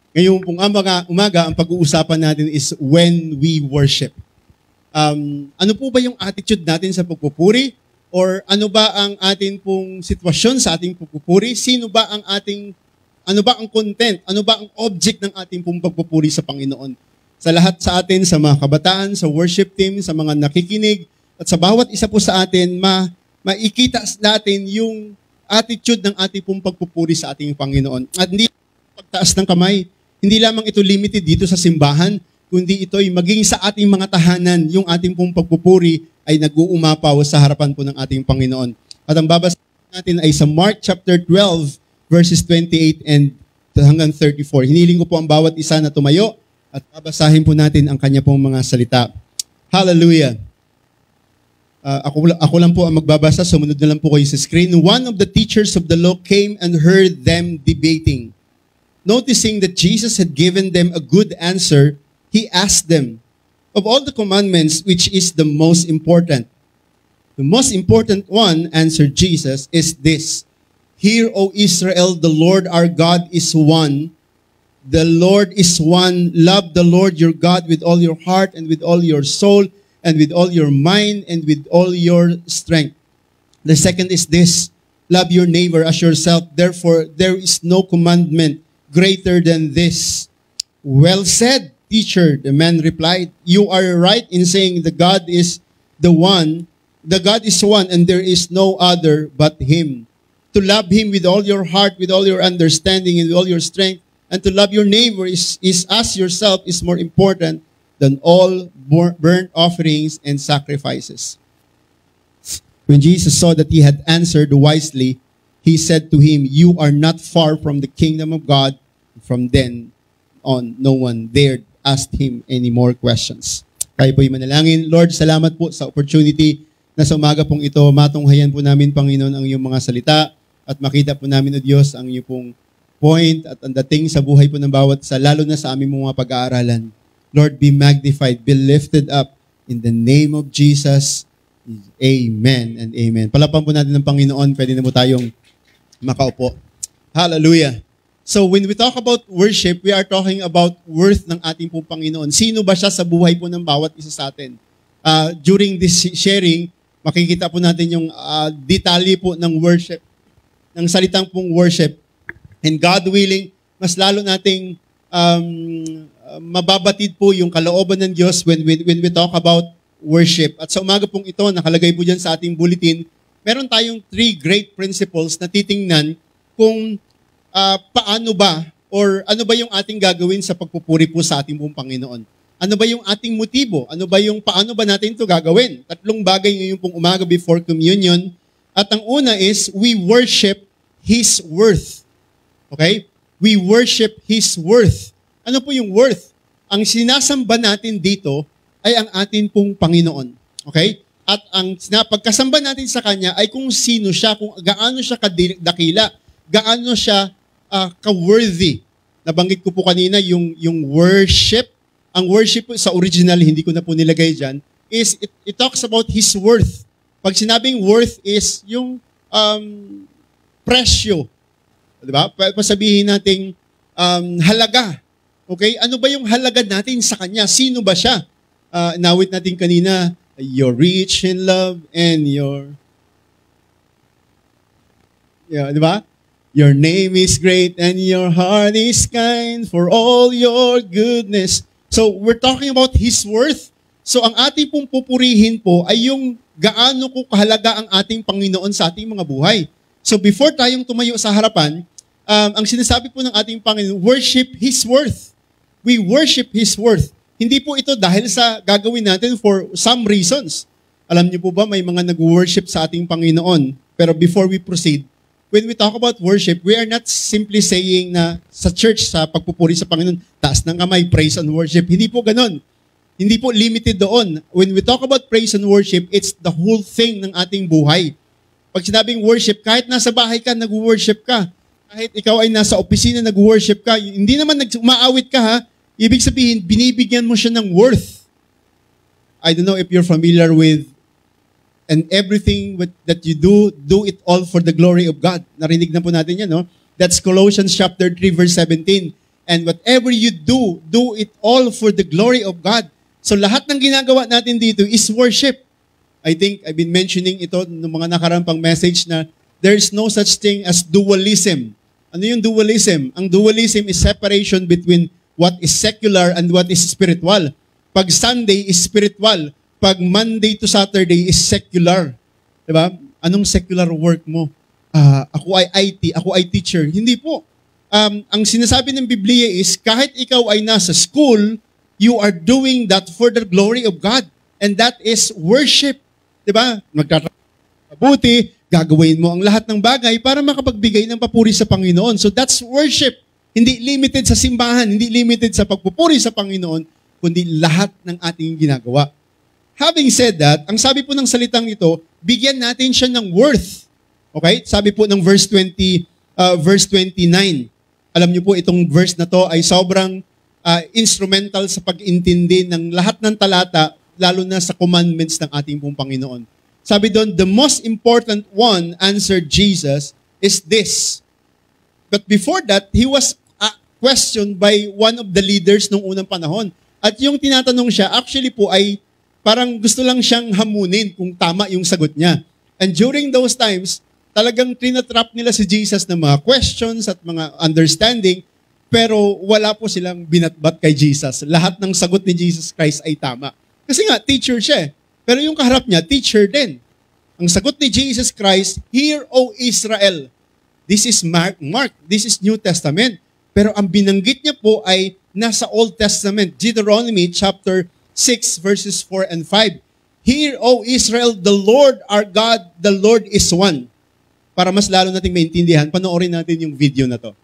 Ngayon pong umaga, ang pag-uusapan natin is when we worship. Ano po ba yung attitude natin sa pagpupuri? Or ano ba ang atin pong sitwasyon sa ating pagpupuri? Ano ba ang content? Ano ba ang object ng ating pong pagpupuri sa Panginoon? Sa lahat sa atin, sa mga kabataan, sa worship team, sa mga nakikinig, at sa bawat isa po sa atin, maikita natin yung attitude ng ating pong pagpupuri sa ating Panginoon. At hindi pagtaas ng kamay, hindi lamang ito limited dito sa simbahan, kundi ito'y maging sa ating mga tahanan, yung ating pong pagpupuri ay nag-uumapaw sa harapan po ng ating Panginoon. At ang babasa natin ay sa Mark chapter 12, verses 28 and hanggang 34. Hiniling ko po ang bawat isa na tumayo at babasahin po natin ang kanya pong mga salita. Hallelujah! Ako lang po ang magbabasa, sumunod na lang po kayo sa screen. One of the teachers of the law came and heard them debating. Noticing that Jesus had given them a good answer, he asked them, "Of all the commandments, which is the most important?" "The most important one," answered Jesus, "is this. Hear, O Israel, the Lord our God is one. The Lord is one. Love the Lord your God with all your heart and with all your soul and with all your mind and with all your strength. The second is this. Love your neighbor as yourself. Therefore, there is no commandment greater than this." "Well said, teacher," the man replied. "You are right in saying the God is one, and there is no other but Him. To love Him with all your heart, with all your understanding, and with all your strength, and to love your neighbor is as yourself is more important than all burnt offerings and sacrifices." When Jesus saw that he had answered wisely, he said to him, "You are not far from the kingdom of God." From then on, no one dared ask him any more questions. Kayo po'y manalangin. Lord, salamat po sa opportunity na sa umaga pong ito, matunghayan po namin, Panginoon, ang iyong mga salita at makita po namin, O Diyos, ang iyong pong point at ang dating sa buhay po ng bawat isa, lalo na sa aming mga pag-aaralan. Lord, be magnified, be lifted up in the name of Jesus. Amen and amen. Palapan po natin ng Panginoon, pwede na po tayong makaupo. Hallelujah. So when we talk about worship, we are talking about worth ng ating pong Panginoon. Sino ba siya sa buhay po ng bawat isa sa atin? During this sharing, makikita po natin yung detalye po ng worship, ng salitang pong worship. And God willing, mas lalo nating mababatid po yung kalooban ng Diyos when we talk about worship. At sa umaga pong ito, nakalagay po dyan sa ating bulletin, meron tayong 3 great principles na titingnan kung paano ba or ano ba yung ating gagawin sa pagpupuri po sa ating pong Panginoon. Ano ba yung ating motibo? Paano ba natin ito gagawin? 3 bagay ngayon pong umaga before communion. At ang una is, we worship His worth. Okay? We worship His worth. Ano po yung worth? Ang sinasamba natin dito ay ang atin pong Panginoon. Okay? At ang pagkasamba natin sa Kanya ay kung sino siya, kung gaano siya kadakila, gaano siya ka-worthy. Nabanggit ko po kanina yung worship. Ang worship po sa original, hindi ko na po nilagay dyan, is it talks about His worth. Pag sinabing worth is yung presyo. Diba? Pasabihin natin halaga. Okay? Ano ba yung halaga natin sa Kanya? Sino ba siya? Nawit natin kanina, you're rich in love and diba? Your name is great and your heart is kind for all your goodness. So, we're talking about His worth. So, ang ating pong pupurihin po ay yung gaano ko kahalaga ang ating Panginoon sa ating mga buhay. So, before tayong tumayo sa harapan, ang sinasabi po ng ating Panginoon, worship His worth. We worship His worth. Hindi po ito dahil sa gagawin natin for some reasons. Alam niyo po ba, may mga nag-worship sa ating Panginoon. Pero before we proceed, when we talk about worship, we are not simply saying na sa church, sa pagpupuri sa Panginoon, taas ng kamay, praise and worship. Hindi po ganon. Hindi po limited doon. When we talk about praise and worship, it's the whole thing ng ating buhay. Pag sinabing worship, kahit nasa bahay ka, nag-worship ka. Kahit ikaw ay nasa opisina, nag-worship ka. Hindi naman umaawit ka, ha? Ibig sabihin, binibigyan mo siya ng worth. I don't know if you're familiar with and everything that you do it all for the glory of God. Narinig na po natin yan, no? That's Colossians chapter 3, verse 17. And whatever you do, do it all for the glory of God. So lahat ng ginagawa natin dito is worship. I think I've been mentioning ito ng mga nakarampang message na there is no such thing as dualism. Ano yung dualism? Ang dualism is separation between what is secular and what is spiritual. Pag Sunday is spiritual, pag Monday to Saturday is secular. Diba? Anong secular work mo? Ako ay IT, ako ay teacher. Hindi po. Ang sinasabi ng Biblia is, kahit ikaw ay nasa school, you are doing that for the glory of God. And that is worship. Diba? Magkakabuti, gagawin mo ang lahat ng bagay para makapagbigay ng papuri sa Panginoon. So that's worship. Hindi limited sa simbahan, hindi limited sa pagpupuri sa Panginoon, kundi lahat ng ating ginagawa. Having said that, ang sabi po ng salitang ito, bigyan natin siya ng worth. Okay? Sabi po ng verse 29. Alam niyo po, itong verse na to ay sobrang instrumental sa pag-intindi ng lahat ng talata, lalo na sa commandments ng ating pong Panginoon. Sabi doon, the most important one, answered Jesus, is this. But before that, he was questioned by one of the leaders nung unang panahon. At yung tinatanong siya, actually po ay parang gusto lang siyang hamunin kung tama yung sagot niya. And during those times, talagang trinatrap nila si Jesus ng mga questions at mga understanding, pero wala po silang binatbat kay Jesus. Lahat ng sagot ni Jesus Christ ay tama. Kasi nga, teacher siya. Pero yung kaharap niya, teacher din. Ang sagot ni Jesus Christ, Hear, O Israel. This is Mark. This is New Testament. Pero ang binanggit niya po ay nasa Old Testament. Deuteronomy chapter 6 verses 4 and 5. Hear, O Israel, the Lord our God, the Lord is one. Para mas lalo nating maintindihan, panoorin natin yung video na to.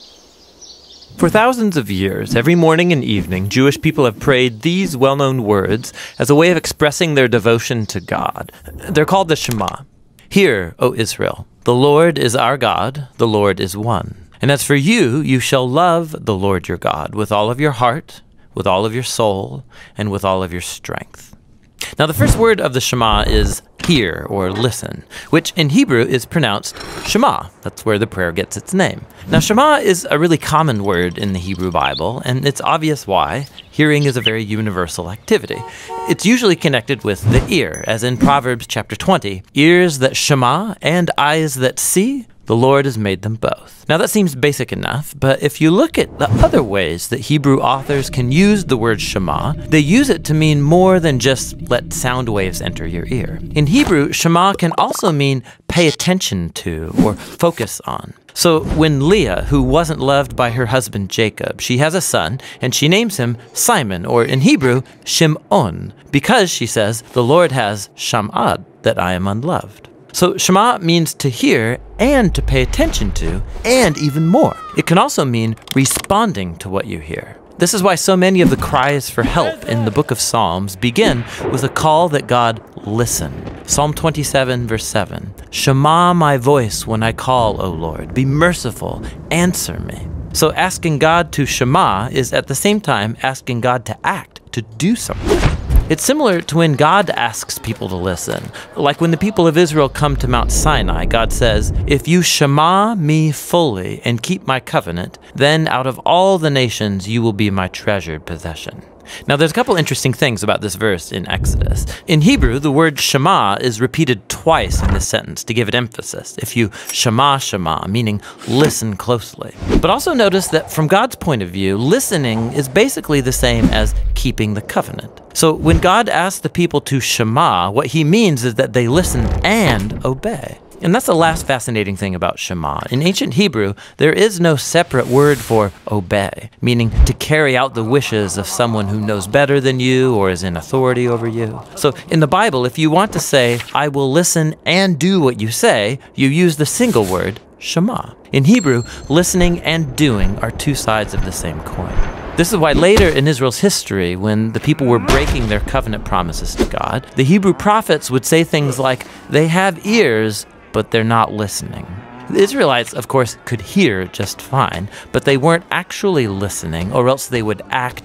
For thousands of years, every morning and evening, Jewish people have prayed these well-known words as a way of expressing their devotion to God. They're called the Shema. Hear, O Israel, the Lord is our God, the Lord is one. And as for you, you shall love the Lord your God with all of your heart, with all of your soul, and with all of your strength. Now, the first word of the Shema is hear or listen, which in Hebrew is pronounced Shema. That's where the prayer gets its name. Now, Shema is a really common word in the Hebrew Bible, and it's obvious why. Hearing is a very universal activity. It's usually connected with the ear, as in Proverbs chapter 20, ears that shema and eyes that see, the Lord has made them both. Now that seems basic enough, but if you look at the other ways that Hebrew authors can use the word Shema, they use it to mean more than just let sound waves enter your ear. In Hebrew, Shema can also mean pay attention to or focus on. So when Leah, who wasn't loved by her husband Jacob, she has a son, and she names him Simon, or in Hebrew, Shim'on, because, she says, the Lord has sham'ad, that I am unloved. So Shema means to hear and to pay attention to, and even more. It can also mean responding to what you hear. This is why so many of the cries for help in the book of Psalms begin with a call that God listen. Psalm 27 verse 7, Shema my voice when I call, O Lord, be merciful, answer me. So asking God to Shema is at the same time asking God to act, to do something. It's similar to when God asks people to listen. Like when the people of Israel come to Mount Sinai, God says, if you shema me fully and keep my covenant, then out of all the nations you will be my treasured possession. Now there's a couple interesting things about this verse in Exodus. In Hebrew, the word shema is repeated twice in this sentence to give it emphasis. If you shema, meaning listen closely. But also notice that from God's point of view, listening is basically the same as keeping the covenant. So when God asks the people to shema, what he means is that they listen and obey. And that's the last fascinating thing about Shema. In ancient Hebrew, there is no separate word for obey, meaning to carry out the wishes of someone who knows better than you or is in authority over you. So in the Bible, if you want to say, I will listen and do what you say, you use the single word, Shema. In Hebrew, listening and doing are two sides of the same coin. This is why later in Israel's history, when the people were breaking their covenant promises to God, the Hebrew prophets would say things like, they have ears, but they're not listening. The Israelites, of course, could hear just fine, but they weren't actually listening, or else they would act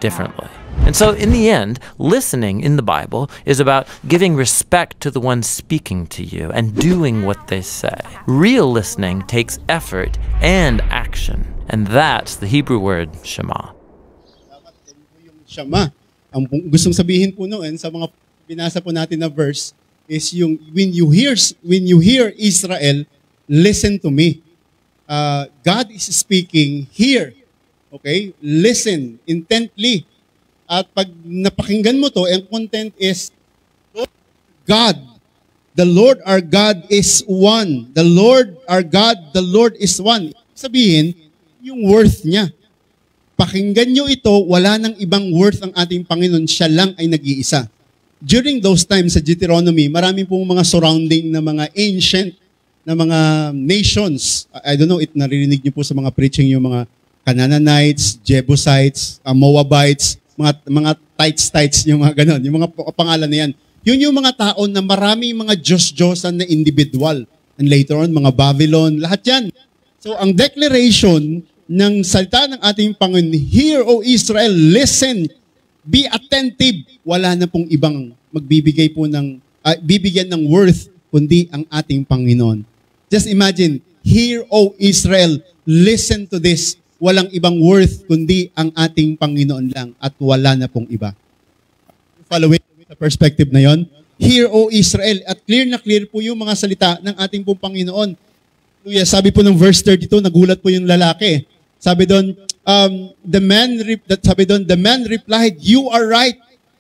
differently. And so, in the end, listening in the Bible is about giving respect to the one speaking to you and doing what they say. Real listening takes effort and action, and that's the Hebrew word Shema. Shema. Ang gustong sabihin po noon sa mga binasa po natin na verse is yung when you hear Israel, listen to me. God is speaking here. Okay? Listen intently. At pag napakinggan mo to, ang content is God. The Lord our God is one. The Lord our God, the Lord is one. Sabihin, yung worth niya. Pakinggan nyo ito, wala nang ibang worth ang ating Panginoon. Siya lang ay nag-iisa. During those times sa Deuteronomy, marami pong mga surrounding na mga ancient na mga nations. I don't know, naririnig nyo po sa mga preaching yung mga Canaanites, Jebusites, Moabites, mga tights, yung mga ganon, yung mga pangalan na yan. Yun yung mga tao na maraming mga Diyos-Diyosan na individual. And later on, mga Babylon, lahat yan. So, ang declaration ng salita ng ating Panginoon, hear, O Israel, listen, be attentive. Wala na pong ibang magbibigay po ng, bibigyan ng worth, kundi ang ating Panginoon. Just imagine, hear, O Israel, listen to this. Walang ibang worth kundi ang ating Panginoon lang at wala na pong iba. Following the perspective na yon, hear, O Israel, at clear na clear po yung mga salita ng ating pong Panginoon. Sabi po ng verse 32, nagulat po yung lalaki. Sabi doon, the man replied, you are right.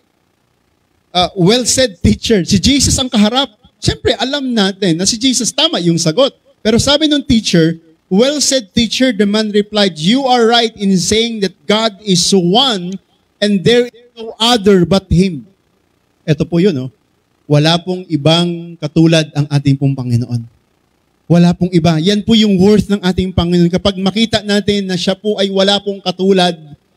Well said, teacher. Si Jesus ang kaharap. Siyempre, alam natin na si Jesus tama yung sagot. Pero sabi ng teacher, well said, teacher, the man replied, you are right in saying that God is one and there is no other but Him. Ito po yun, wala pong ibang katulad ang ating pong Panginoon. Wala pong iba. Yan po yung worth ng ating Panginoon. Kapag makita natin na siya po ay wala pong katulad,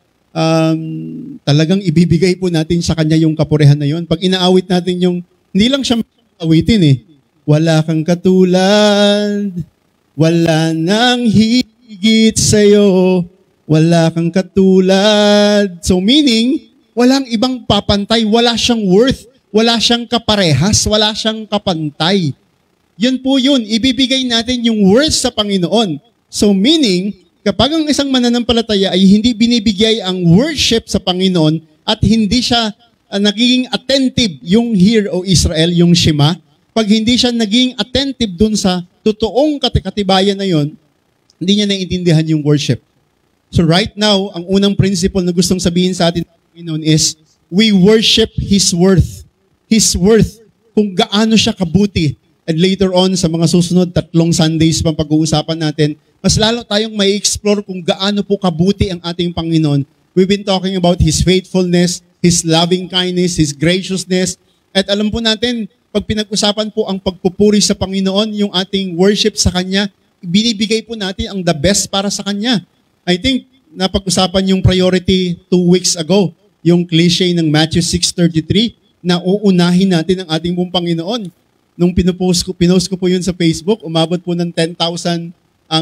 talagang ibibigay po natin sa Kanya yung kapurihan na yun. Pag inaawit natin yung, hindi lang siya awitin wala kang katulad, wala nang higit sa'yo, wala kang katulad. So meaning, walang ibang papantay, wala siyang worth, wala siyang kaparehas, wala siyang kapantay. Yun po yun, ibibigay natin yung worth sa Panginoon. So meaning, kapag ang isang mananampalataya ay hindi binibigay ang worship sa Panginoon at hindi siya nagiging attentive, yung hear, O Israel, yung Shema, pag hindi siya naging attentive dun sa totoong katibayan na yun, hindi niya naiintindihan yung worship. So right now, ang unang principle na gustong sabihin sa atin ng Panginoon is, we worship His worth. His worth, kung gaano siya kabuti. And later on, sa mga susunod, 3 Sundays pang pag-uusapan natin, mas lalo tayong may explore kung gaano po kabuti ang ating Panginoon. We've been talking about His faithfulness, His loving kindness, His graciousness. At alam po natin, pag pinag-usapan po ang pagpupuri sa Panginoon, yung ating worship sa Kanya, binibigay po natin ang the best para sa Kanya. I think, napag-usapan yung priority 2 weeks ago, yung cliche ng Matthew 6:33, na uunahin natin ang ating pong Panginoon. Nung pinost ko po yun sa Facebook, umabot po ng 10,000 ang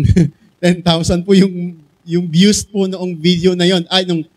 10,000 po yung views po noong video na yon.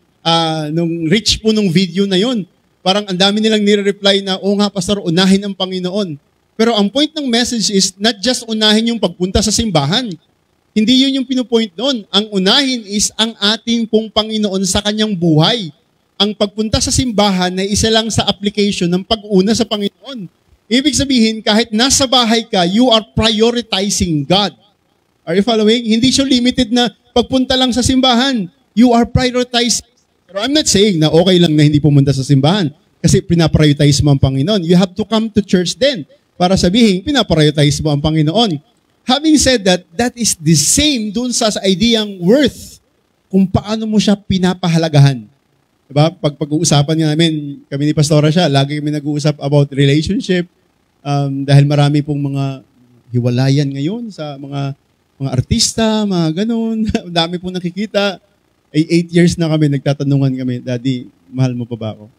Nung reach po nung video na yon. Parang ang dami nilang nire-reply na, oo nga pastor, unahin ang Panginoon. Pero ang point ng message is not just unahin yung pagpunta sa simbahan. Hindi yun yung pinupoint doon. Ang unahin is ang ating pong Panginoon sa kanyang buhay. Ang pagpunta sa simbahan na isa lang sa application ng pag-una sa Panginoon. Ibig sabihin, kahit nasa bahay ka, you are prioritizing God. Are you following? Hindi siya limited na pagpunta lang sa simbahan. You are prioritizing. Pero I'm not saying na okay lang na hindi pumunta sa simbahan kasi pinaprioritize mo ang Panginoon. You have to come to church then para sabihin, pinaprioritize mo ang Panginoon. Having said that, that is the same dun sa ideyang worth kung paano mo siya pinapahalagahan. Diba? Pag-uusapan nga namin, kami ni Pastora siya, lagi kami nag-uusap about relationship. Dahil marami pong mga hiwalayan ngayon sa mga artista, mga ganun. Dami pong nakikita. 8 years na kami, nagtatanungan kami, Daddy, mahal mo pa ba ako?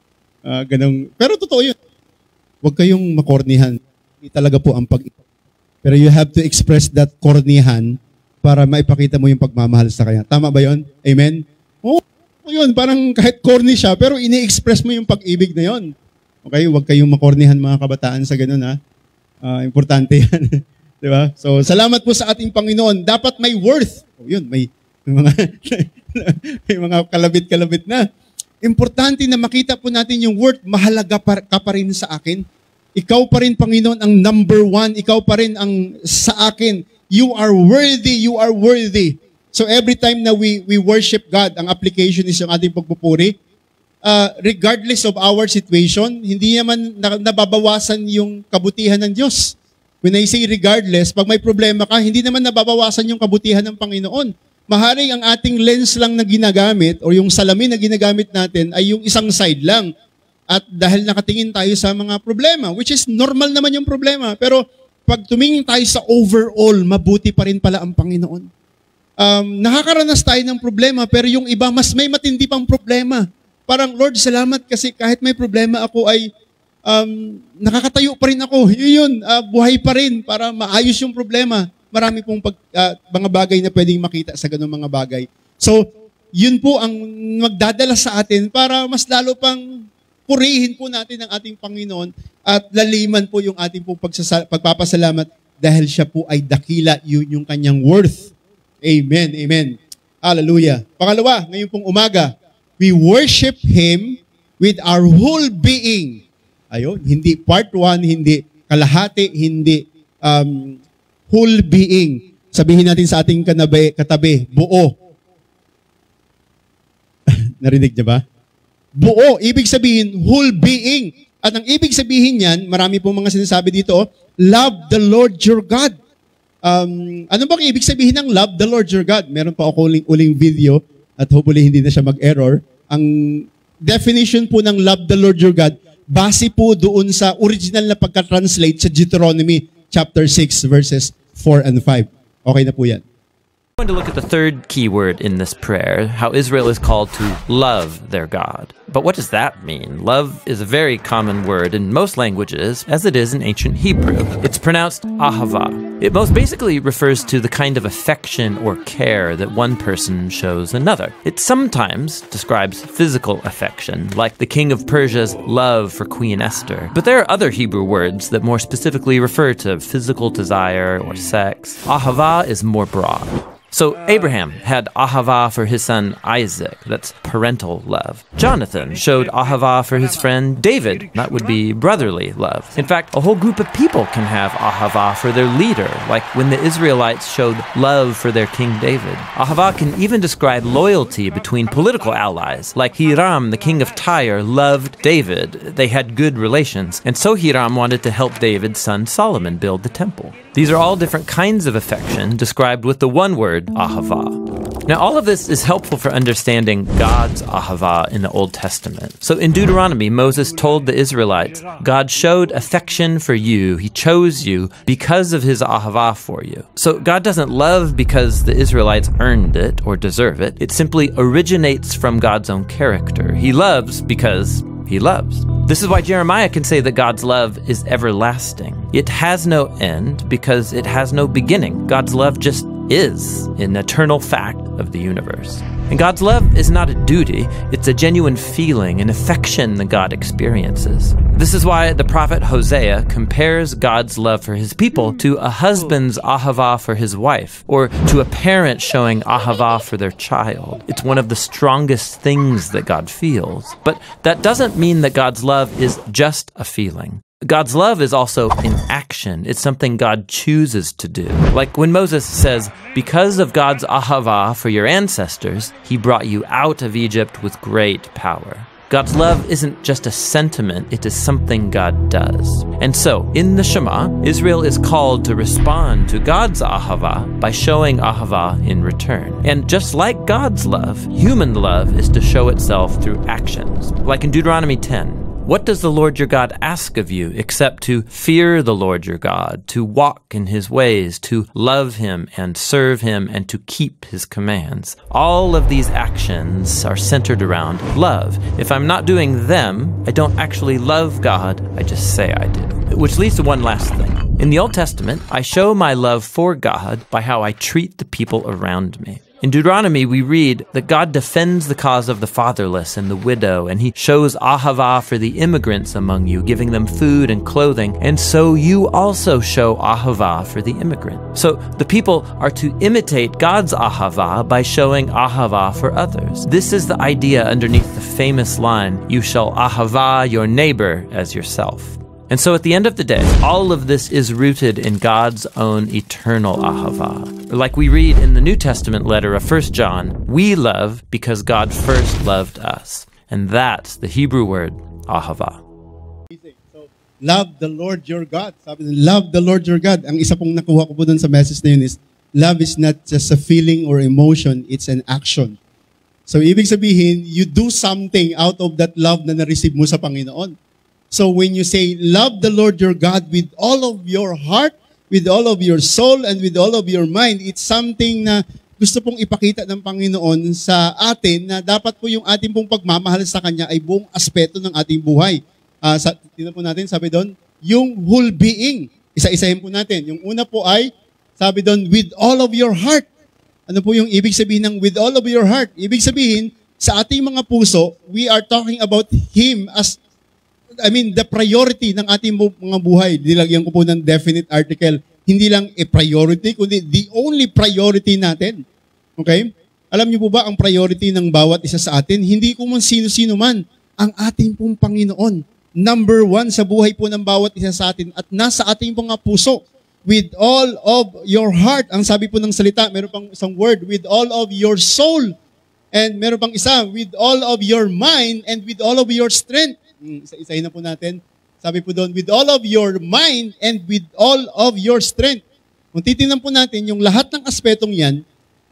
Ganun. Pero totoo yun. Huwag kayong makornihan. Hindi talaga po ang Pero you have to express that kornihan para maipakita mo yung pagmamahal sa Kanya. Tama ba yun? Amen? Oo, Ayun, parang kahit corny siya, pero ini-express mo yung pag-ibig na yon. Okay, huwag kayong makornihan mga kabataan sa ganun ha. Importante yan. Di ba? So, salamat po sa ating Panginoon. Dapat may worth. O yun, may mga, may mga kalabit-kalabit na. Importante na makita po natin yung worth. Mahalaga ka pa rin sa akin. Ikaw pa rin, Panginoon, ang number one. Ikaw pa rin ang sa akin. You are worthy. You are worthy. So every time na we worship God, ang application is yung ating pagpupuri, regardless of our situation, hindi naman nababawasan yung kabutihan ng Diyos. When I say regardless, pag may problema ka, hindi naman nababawasan yung kabutihan ng Panginoon. Maharing ang ating lens lang na ginagamit o yung salamin na ginagamit natin ay yung isang side lang. At dahil nakatingin tayo sa mga problema, which is normal naman yung problema. Pero pag tumingin tayo sa overall, mabuti pa rin pala ang Panginoon. Nakakaranas tayo ng problema, pero yung iba mas may matindi pang problema. Parang, Lord, salamat kasi kahit may problema ako ay nakakatayo pa rin ako. Yun, buhay pa rin para maayos yung problema. Marami pong mga bagay na pwedeng makita sa ganung mga bagay. So, yun po ang magdadala sa atin para mas lalo pang purihin po natin ang ating Panginoon at laliman po yung ating pong pagpapasalamat dahil siya po ay dakila, yun yung kanyang worth. Amen, amen. Hallelujah. Pangalawa, ngayon pong umaga, we worship Him with our whole being. Ayun, hindi part 1, hindi kalahati, hindi whole being. Sabihin natin sa ating katabi, buo. Narinig niya ba? Buo, ibig sabihin, whole being. At ang ibig sabihin niyan, marami pong mga sinasabi dito, love the Lord your God. Ano bang ibig sabihin ng love the Lord your God? Meron pa ako uling video at hopefully hindi na siya mag-error. Ang definition po ng love the Lord your God, base po doon sa original na pagka-translate sa Deuteronomy chapter 6 verses 4 and 5. Okay na po yan. I'm going to look at the third key word in this prayer, how Israel is called to love their God. But what does that mean? Love is a very common word in most languages, as it is in ancient Hebrew. It's pronounced Ahavah. It most basically refers to the kind of affection or care that one person shows another. It sometimes describes physical affection, like the king of Persia's love for Queen Esther. But there are other Hebrew words that more specifically refer to physical desire or sex. Ahavah is more broad. So Abraham had Ahavah for his son Isaac, that's parental love. Jonathan showed Ahavah for his friend David, that would be brotherly love. In fact, a whole group of people can have Ahavah for their leader, like when the Israelites showed love for their King David. Ahavah can even describe loyalty between political allies, like Hiram, the king of Tyre, loved David. They had good relations, and so Hiram wanted to help David's son Solomon build the temple. These are all different kinds of affection described with the one word, Ahavah. Now, all of this is helpful for understanding God's Ahavah in the Old Testament. So in Deuteronomy, Moses told the Israelites, God showed affection for you. He chose you because of his Ahavah for you. So God doesn't love because the Israelites earned it or deserve it. It simply originates from God's own character. He loves because he loves. This is why Jeremiah can say that God's love is everlasting. It has no end because it has no beginning. God's love just is an eternal fact of the universe. And God's love is not a duty, it's a genuine feeling, an affection that God experiences. This is why the prophet Hosea compares God's love for his people to a husband's ahavah for his wife, or to a parent showing ahavah for their child. It's one of the strongest things that God feels. But that doesn't mean that God's love is just a feeling. God's love is also in action. It's something God chooses to do. Like when Moses says, because of God's ahavah for your ancestors, he brought you out of Egypt with great power. God's love isn't just a sentiment, it is something God does. And so, in the Shema, Israel is called to respond to God's ahavah by showing ahavah in return. And just like God's love, human love is to show itself through actions. Like in Deuteronomy 10, what does the Lord your God ask of you except to fear the Lord your God, to walk in his ways, to love him and serve him, and to keep his commands? All of these actions are centered around love. If I'm not doing them, I don't actually love God, I just say I do. Which leads to one last thing. In the Old Testament, I show my love for God by how I treat the people around me. In Deuteronomy, we read that God defends the cause of the fatherless and the widow, and he shows Ahavah for the immigrants among you, giving them food and clothing, and so you also show Ahavah for the immigrant. So the people are to imitate God's Ahavah by showing Ahavah for others. This is the idea underneath the famous line, "You shall Ahavah your neighbor as yourself." And so at the end of the day, all of this is rooted in God's own eternal Ahavah. Like we read in the New Testament letter of 1 John, we love because God first loved us. And that's the Hebrew word, Ahavah. So, love the Lord your God. Sabi nila, love the Lord your God. Ang isa pong nakuha ko po dun sa message na yun is, love is not just a feeling or emotion, it's an action. So, ibig sabihin, you do something out of that love na na-receive mo sa Panginoon. So when you say, love the Lord your God with all of your heart, with all of your soul, and with all of your mind, it's something na gusto pong ipakita ng Panginoon sa atin na dapat po yung ating pong pagmamahal sa Kanya ay buong aspeto ng ating buhay. Tingnan po natin, sabi doon, yung whole being. Isa-isahin po natin. Yung una po ay, sabi doon, with all of your heart. Ano po yung ibig sabihin ng with all of your heart? Ibig sabihin, sa ating mga puso, we are talking about Him as the priority ng ating mga buhay. Nilagyan ko po ng definite article. Hindi lang a priority, kundi the only priority natin. Okay? Alam niyo po ba ang priority ng bawat isa sa atin? Hindi ko man sino-sino man, ang ating pong Panginoon. Number one sa buhay po ng bawat isa sa atin at nasa ating mga puso. With all of your heart. Ang sabi po ng salita, meron pang isang word, with all of your soul. And meron pang isa, with all of your mind and with all of your strength. Isa-isahin na po natin. Sabi po doon, with all of your mind and with all of your strength. Kung titingnan po natin, yung lahat ng aspetong yan,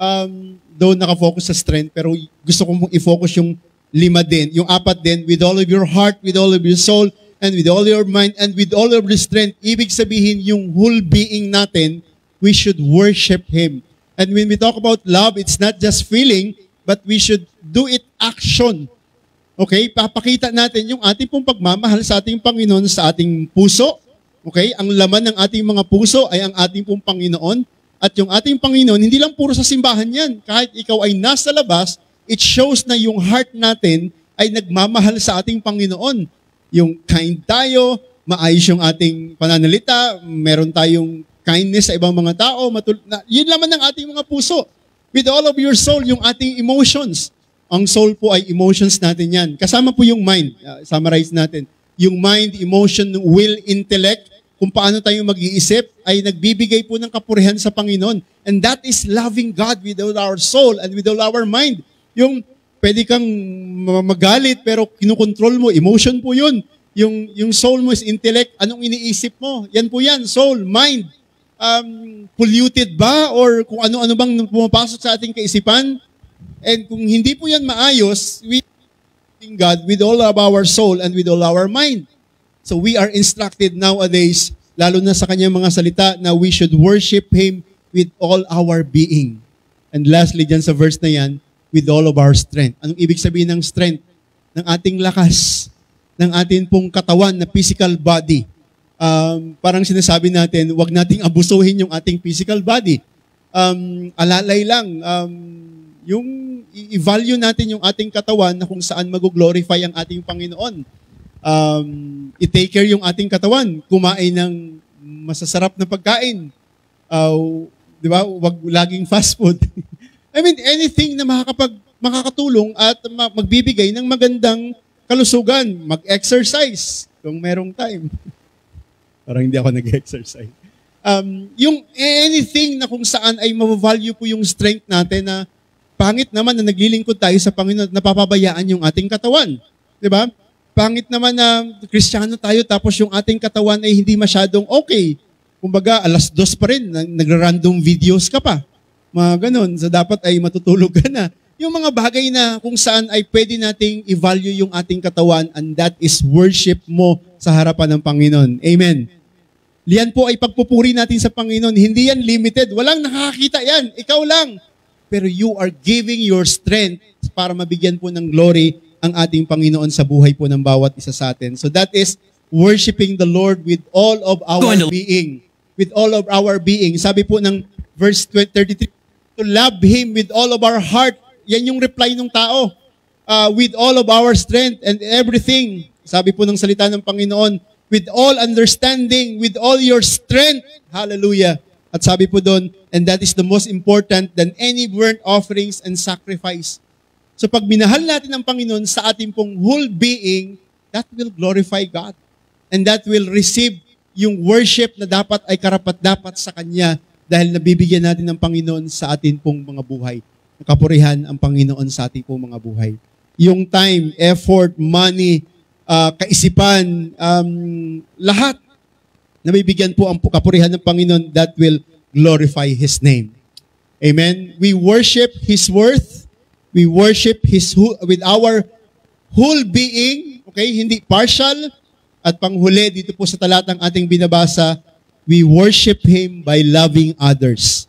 doon nakafocus sa strength, pero gusto kong i-focus yung 5 din, yung 4 din, with all of your heart, with all of your soul, and with all your mind, and with all of your strength. Ibig sabihin, yung whole being natin, we should worship Him. And when we talk about love, it's not just feeling, but we should do it action. Okay, papakita natin yung ating pong pagmamahal sa ating Panginoon sa ating puso. Okay, ang laman ng ating mga puso ay ang ating pong Panginoon. At yung ating Panginoon, hindi lang puro sa simbahan yan. Kahit ikaw ay nasa labas, it shows na yung heart natin ay nagmamahal sa ating Panginoon. Yung kind tayo, maayos yung ating pananalita, meron tayong kindness sa ibang mga tao, yun laman ng ating mga puso. With all of your soul, yung ating emotions. Ang soul po ay emotions natin yan. Kasama po yung mind. Summarize natin. Yung mind, emotion, will, intellect, kung paano tayo mag-iisip, ay nagbibigay po ng kapurihan sa Panginoon. And that is loving God with all our soul and with all our mind. Yung pwede kang magalit pero kinukontrol mo, emotion po yun. Yung soul mo is intellect, anong iniisip mo? Yan po yan, soul, mind. Polluted ba? Or kung ano-ano bang pumapasok sa ating kaisipan? And kung hindi po yan maayos, we thank God with all of our soul and with all our mind. So we are instructed nowadays, lalo na sa kanyang mga salita, na we should worship Him with all our being. And lastly, dyan sa verse na yan, with all of our strength. Anong ibig sabihin ng strength? Ng ating lakas, ng ating pong katawan na physical body. Parang sinasabi natin, wag nating abusuhin yung ating physical body. Alalay lang, yung i-value natin yung ating katawan na kung saan mag-glorify ang ating Panginoon. I-take care yung ating katawan, kumain ng masasarap na pagkain. Di ba? Wag laging fast food. Anything na makakatulong at magbibigay ng magandang kalusugan. Mag-exercise kung merong time. Parang hindi ako nag-exercise. Yung anything na kung saan ay mabavalue po yung strength natin na pangit naman na naglilingkod tayo sa Panginoon at napapabayaan yung ating katawan. Diba? Pangit naman na Kristiyano tayo tapos yung ating katawan ay hindi masyadong okay. Kumbaga, 2:00 pa rin, nagra-random videos ka pa. Mga ganun. So, dapat ay matutulog ka na. Yung mga bagay na kung saan ay pwede nating i-value yung ating katawan and that is worship mo sa harapan ng Panginoon. Amen. Yan po ay pagpupuri natin sa Panginoon. Hindi yan limited. Walang nakakita yan. Ikaw lang. Pero you are giving your strength para mabigyan po ng glory ang ating Panginoon sa buhay po ng bawat isa sa atin. So that is worshiping the Lord with all of our being. With all of our being. Sabi po ng verse 33, to love Him with all of our heart. Yan yung reply ng tao. With all of our strength and everything. Sabi po ng salita ng Panginoon, with all understanding, with all your strength. Hallelujah. At sabi po doon, and that is the most important than any burnt offerings and sacrifice. So pag minahal natin ang Panginoon sa ating pong whole being, that will glorify God. And that will receive yung worship na dapat ay karapat-dapat sa Kanya dahil nabibigyan natin ng Panginoon sa atin pong mga buhay. Nakapurihan ang Panginoon sa ating pong mga buhay. Yung time, effort, money, kaisipan, lahat na bibigyan po ang kapurihan ng Panginoon, that will glorify His name. Amen? We worship His worth. We worship with our whole being. Okay? Hindi partial. At panghuli, dito po sa talatang ating binabasa, we worship Him by loving others.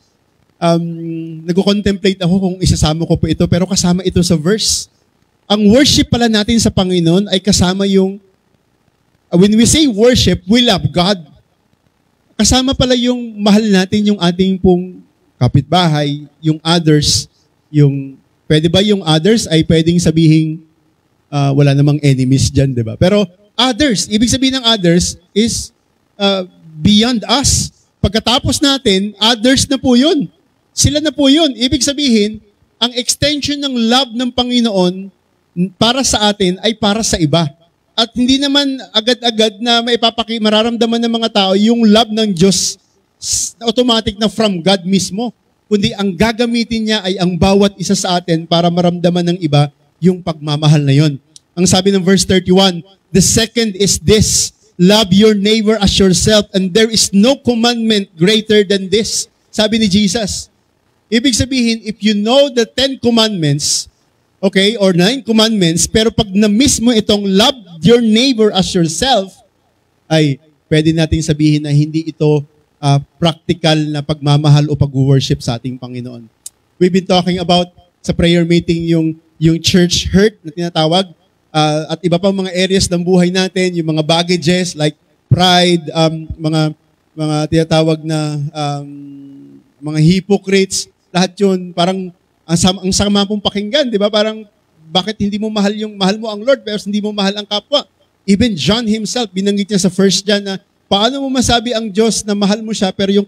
Nag-contemplate ako kung isasama ko po ito, pero kasama ito sa verse. Ang worship pala natin sa Panginoon ay kasama yung, when we say worship, we love God. Kasama pala yung mahal natin yung ating pong kapitbahay, yung others, pwede ba yung others ay pwedeng sabihin, wala namang enemies dyan, di ba? Pero others, ibig sabihin ng others is beyond us. Pagkatapos natin, others na po yun. Sila na po yun. Ibig sabihin, ang extension ng love ng Panginoon para sa atin ay para sa iba. At hindi naman agad-agad na mararamdaman ng mga tao yung love ng Diyos automatic na from God mismo. Kundi ang gagamitin niya ay ang bawat isa sa atin para maramdaman ng iba yung pagmamahal na yon. Ang sabi ng verse 31, the second is this, love your neighbor as yourself, and there is no commandment greater than this. Sabi ni Jesus. Ibig sabihin, if you know the 10 commandments, okay, or 9 commandments, pero pag na-miss mo itong love your neighbor as yourself, ay pwede nating sabihin na hindi ito practical na pagmamahal o pag-worship sa ating Panginoon. We've been talking about sa prayer meeting yung church hurt na tinatawag, at iba pang mga areas ng buhay natin, yung mga baggages like pride, mga tinatawag na mga hypocrites, lahat yun parang ang sama pong pakinggan, di ba? Parang bakit hindi mo mahal mo ang Lord pero hindi mo mahal ang kapwa? Even John himself, binanggit niya sa 1 John na paano mo masabi ang Diyos na mahal mo siya pero yung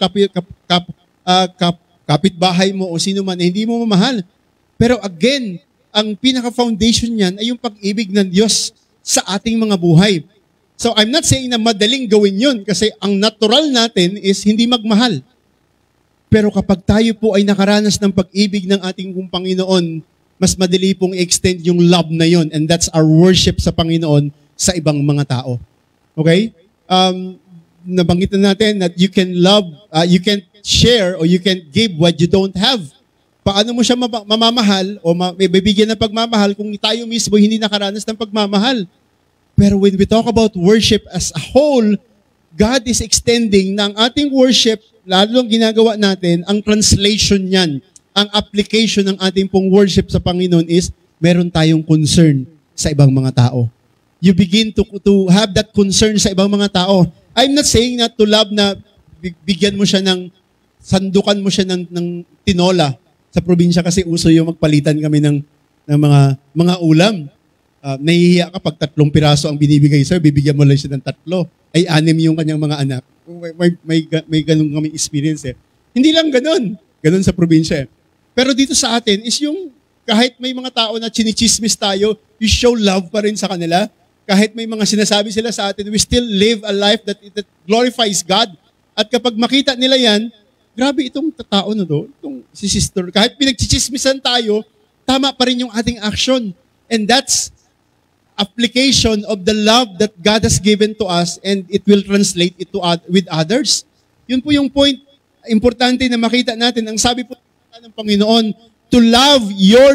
kapitbahay mo o sino man hindi mo mamahal. Pero again, ang pinaka-foundation niyan ay yung pag-ibig ng Diyos sa ating mga buhay. So I'm not saying na madaling gawin yun kasi ang natural natin is hindi magmahal. Pero kapag tayo po ay nakaranas ng pag-ibig ng ating Panginoon, mas madali pong extend yung love na yon, and that's our worship sa Panginoon sa ibang mga tao. Okay? Nabanggit na natin that you can love, you can share or you can give what you don't have. Paano mo siya mamamahal o bibigyan ng pagmamahal kung tayo mismo hindi nakaranas ng pagmamahal? Pero when we talk about worship as a whole, God is extending na ang ating worship, lalo ang ginagawa natin, ang translation niyan, ang application ng ating pong worship sa Panginoon is, meron tayong concern sa ibang mga tao. You begin to have that concern sa ibang mga tao. I'm not saying not to love na bigyan mo siya sandukan mo siya ng tinola. Sa probinsya kasi uso yung magpalitan kami ng mga ulam. Nahihiya ka pag 3 piraso ang binibigay sir, bibigyan mo lang siya ng 3. Ay 6 yung kanyang mga anak. May ganun kami experience eh. Hindi lang ganun. Ganun sa probinsya eh. Pero dito sa atin is yung kahit may mga tao na chinichismis tayo, you show love pa rin sa kanila. Kahit may mga sinasabi sila sa atin, we still live a life that glorifies God. At kapag makita nila yan, grabe itong tao na to, itong si sister. Kahit pinagchichismisan tayo, tama pa rin yung ating action. And that's application of the love that God has given to us, and it will translate it with others. Yun po yung point, importante na makita natin. Ang sabi po ng Panginoon, to love your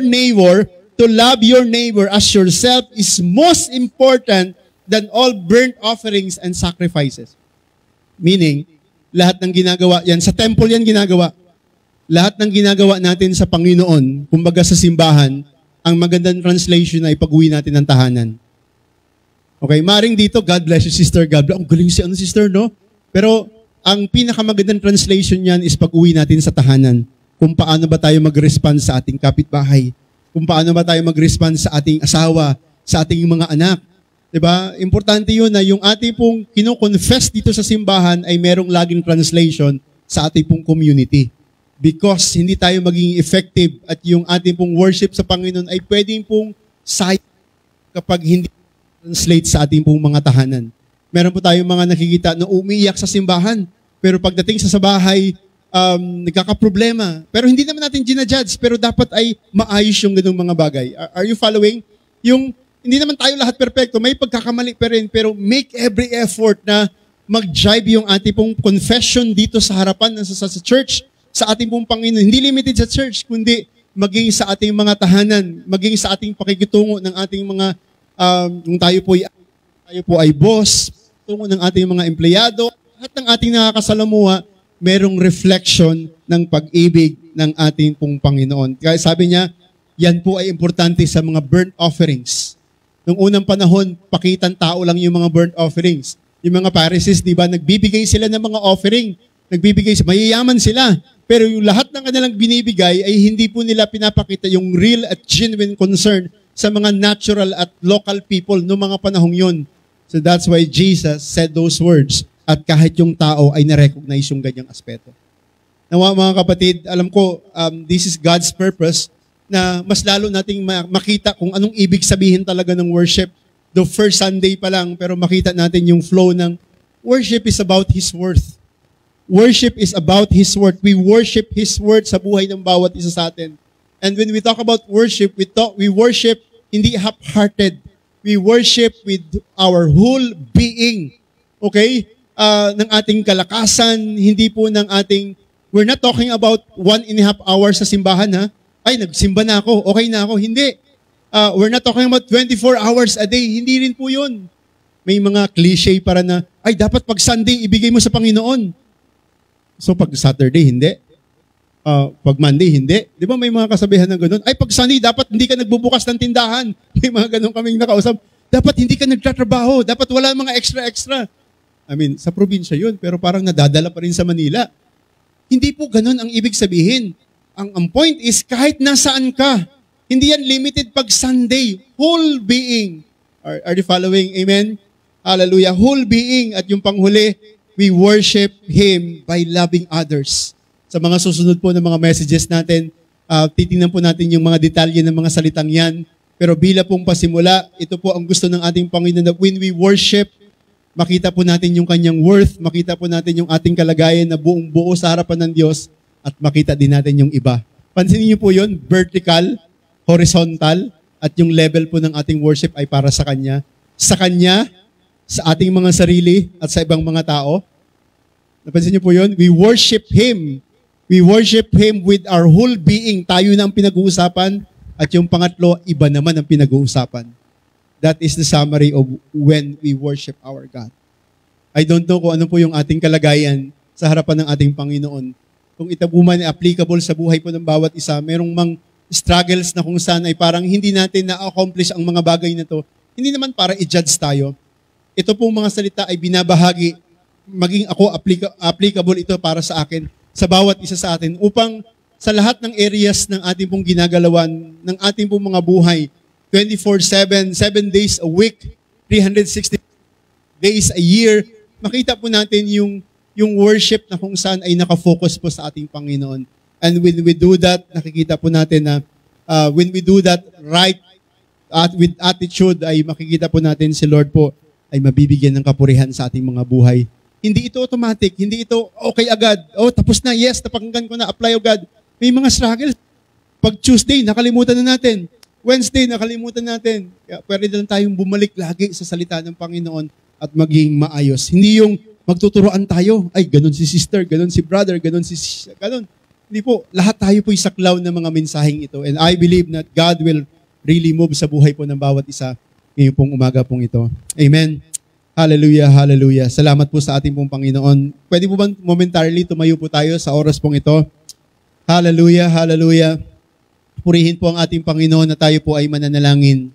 neighbor as yourself is most important than all burnt offerings and sacrifices. Meaning, lahat ng ginagawa yan, sa temple yan ginagawa. Lahat ng ginagawa natin sa Panginoon, kumbaga sa simbahan, ang magandang translation ay pag-uwi natin ng tahanan. Okay, maring dito, God bless you, sister, God bless. Ang galing si sister, no? Pero, ang pinakamagandang translation niyan is pag-uwi natin sa tahanan. Kung paano ba tayo mag-respond sa ating kapitbahay. Kung paano ba tayo mag-respond sa ating asawa, sa ating mga anak. Diba? Importante yun na yung ating pong kino-confess dito sa simbahan ay merong laging translation sa ating pong community. Because hindi tayo maging effective at yung ating pong worship sa Panginoon ay pwedeng pong sayang kapag hindi translate sa ating pong mga tahanan. Meron po tayong mga nakikita na umiiyak sa simbahan, pero pagdating sa bahay, nagkakaproblema. Pero hindi naman natin ginajudge, pero dapat ay maayos yung ganung mga bagay. Are you following? Yung, hindi naman tayo lahat perfecto, may pagkakamali pa rin, pero make every effort na mag-jive yung ating pong confession dito sa harapan sa church, sa ating pong Panginoon. Hindi limited sa church, kundi maging sa ating mga tahanan, maging sa ating pakikitungo ng ating mga, kung tayo po ay boss, tungo ng ating mga empleyado, at ng ating nakakasalamuha, merong reflection ng pag-ibig ng ating pong Panginoon. Kaya sabi niya, yan po ay importante sa mga burnt offerings. Noong unang panahon, pakitang tao lang yung mga burnt offerings. Yung mga Pharisees, di ba, nagbibigay sila ng mga offering. Mayayaman sila. Pero yung lahat ng kanilang binibigay ay hindi po nila pinapakita yung real at genuine concern sa mga natural at local people noong mga panahong yun. So that's why Jesus said those words. At kahit yung tao ay na-recognize yung ganyang aspeto. Nawa mga kapatid, alam ko, this is God's purpose na mas lalo nating makita kung anong ibig sabihin talaga ng worship. The first Sunday pa lang, pero makita natin yung flow ng worship is about His worth. Worship is about His worth. We worship His worth sa buhay ng bawat isa sa atin. And when we talk about worship, we worship hindi half-hearted. We worship with our whole being. Okay? Ng ating kalakasan, hindi po ng ating, we're not talking about 1.5 hours sa simbahan, ha? Ay, nagsimba na ako, okay na ako. Hindi. We're not talking about 24 hours a day. Hindi rin po yun. May mga cliche para na, ay, dapat pag Sunday, ibigay mo sa Panginoon. So, pag Saturday, hindi. Pag Monday, hindi. Di ba may mga kasabihan ng ganun? Ay, pag Sunday, dapat hindi ka nagbubukas ng tindahan. May mga ganun kaming nakausap. Dapat hindi ka nagtatrabaho. Dapat wala mga extra-extra. I mean, sa probinsya yun, pero parang nadadala pa rin sa Manila. Hindi po ganun ang ibig sabihin. Ang point is, kahit nasaan ka, hindi yan limited pag Sunday. Whole being. Are you following? Amen? Hallelujah. Whole being. At yung panghuli, we worship Him by loving others. Sa mga susunod po ng mga messages natin, titingnan po natin yung mga detalye ng mga salitang yan. Pero bila pong pasimula, ito po ang gusto ng ating Panginoon na when we worship, makita po natin yung kanyang worth, makita po natin yung ating kalagayan na buong buo sa harapan ng Diyos, at makita din natin yung iba. Pansinin niyo po yun, vertical, horizontal, at yung level po ng ating worship ay para sa Kanya. Sa Kanya, sa ating mga sarili, at sa ibang mga tao. Napansin niyo po yun? We worship Him. We worship Him with our whole being. Tayo na ang pinag-uusapan. At yung pangatlo, iba naman ang pinag-uusapan. That is the summary of when we worship our God. I don't know kung ano po yung ating kalagayan sa harapan ng ating Panginoon. Kung ito po man applicable sa buhay po ng bawat isa, merong mang struggles na kung saan ay parang hindi natin na-accomplish ang mga bagay na to. Hindi naman para i-judge tayo. Ito pong mga salita ay binabahagi, maging ako applicable ito para sa akin, sa bawat isa sa atin, upang sa lahat ng areas ng ating pong ginagalawan, ng ating pong mga buhay, 24/7, 7 days a week, 360 days a year, makita po natin yung worship na kung saan ay nakafocus po sa ating Panginoon. And when we do that, nakikita po natin na when we do that right, with attitude, ay makikita po natin si Lord po ay mabibigyan ng kapurihan sa ating mga buhay. Hindi ito automatic, hindi ito okay agad. Oh, tapos na, yes, napakinggan ko na, apply agad. May mga struggles. Pag Tuesday, nakalimutan na natin. Wednesday, nakalimutan natin. Kaya pwede lang tayong bumalik lagi sa salita ng Panginoon at maging maayos. Hindi yung magtuturoan tayo. Ay, ganun si sister, ganun si brother, ganun si sister, ganun. Hindi po, lahat tayo po isaklaw ng mga mensaheng ito. And I believe that God will really move sa buhay po ng bawat isa ngayon pong umaga pong ito. Amen. Hallelujah, hallelujah. Salamat po sa ating pong Panginoon. Pwede po bang momentarily tumayo po tayo sa oras pong ito? Hallelujah, hallelujah. Purihin po ang ating Panginoon na tayo po ay mananalangin.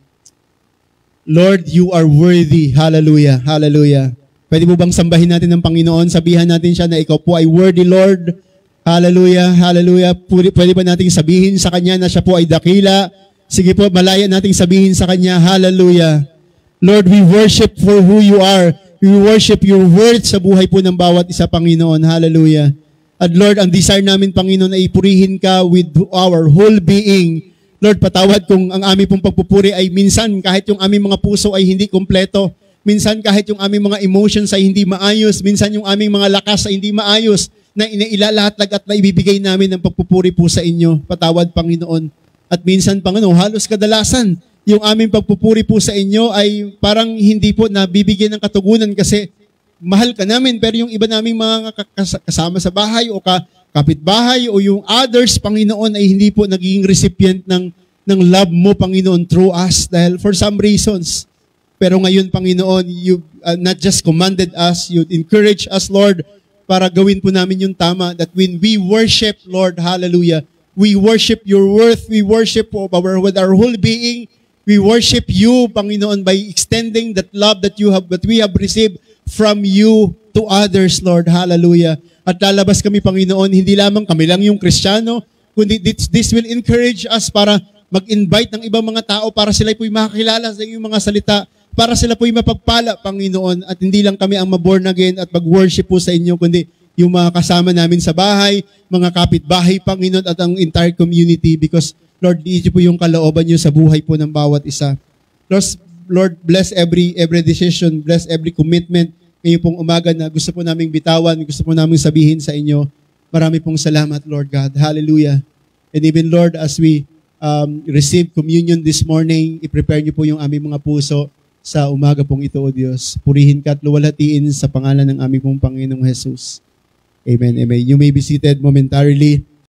Lord, you are worthy. Hallelujah, hallelujah. Pwede po bang sambahin natin ng Panginoon? Sabihan natin siya na ikaw po ay worthy, Lord. Hallelujah, hallelujah. Pwede ba nating sabihin sa Kanya na siya po ay dakila? Sige po, malaya nating sabihin sa Kanya, hallelujah. Lord, we worship for who you are. We worship your word sa buhay po ng bawat isa, Panginoon. Hallelujah. At Lord, ang desire namin, Panginoon, ay purihin ka with our whole being. Lord, patawad kung ang aming pong pagpupuri ay minsan kahit yung aming mga puso ay hindi kompleto. Minsan kahit yung aming mga emotions ay hindi maayos. Minsan yung aming mga lakas ay hindi maayos na inailalatag at naibibigay namin ng pagpupuri po sa inyo. Patawad, Panginoon. At minsan, Panginoon, halos kadalasan, yung aming pagpupuri po sa inyo ay parang hindi po nabibigyan ng katugunan kasi mahal ka namin, pero yung iba naming mga kasama sa bahay o kapitbahay o yung others, Panginoon, ay hindi po naging recipient ng love mo, Panginoon, through us dahil for some reasons. Pero ngayon, Panginoon, you not just commanded us, you encourage us, Lord, para gawin po namin yung tama, that when we worship, Lord, hallelujah, we worship your worth, we worship with our whole being, we worship you, Panginoon, by extending that love that we have received from you to others, Lord. Hallelujah. At lalabas kami, Panginoon, hindi lamang kami lang yung Kristiyano, kundi this will encourage us para mag-invite ng ibang mga tao para sila po'y makakilala sa iyong mga salita, para sila po'y mapagpala, Panginoon, at hindi lang kami ang maborn again at mag-worship po sa inyo, kundi yung mga kasama namin sa bahay, mga kapitbahay, Panginoon, at ang entire community because, Lord, ito po yung kalooban niyo sa buhay po ng bawat isa. Lord, bless every decision, bless every commitment ngayon pong umaga na gusto po naming bitawan, gusto po naming sabihin sa inyo. Marami pong salamat, Lord God. Hallelujah. And even, Lord, as we receive communion this morning, i-prepare niyo po yung aming mga puso sa umaga pong ito, O Diyos. Purihin ka at luwalhatiin sa pangalan ng aming pong Panginoong Jesus. Amen, amen. You may be seated momentarily.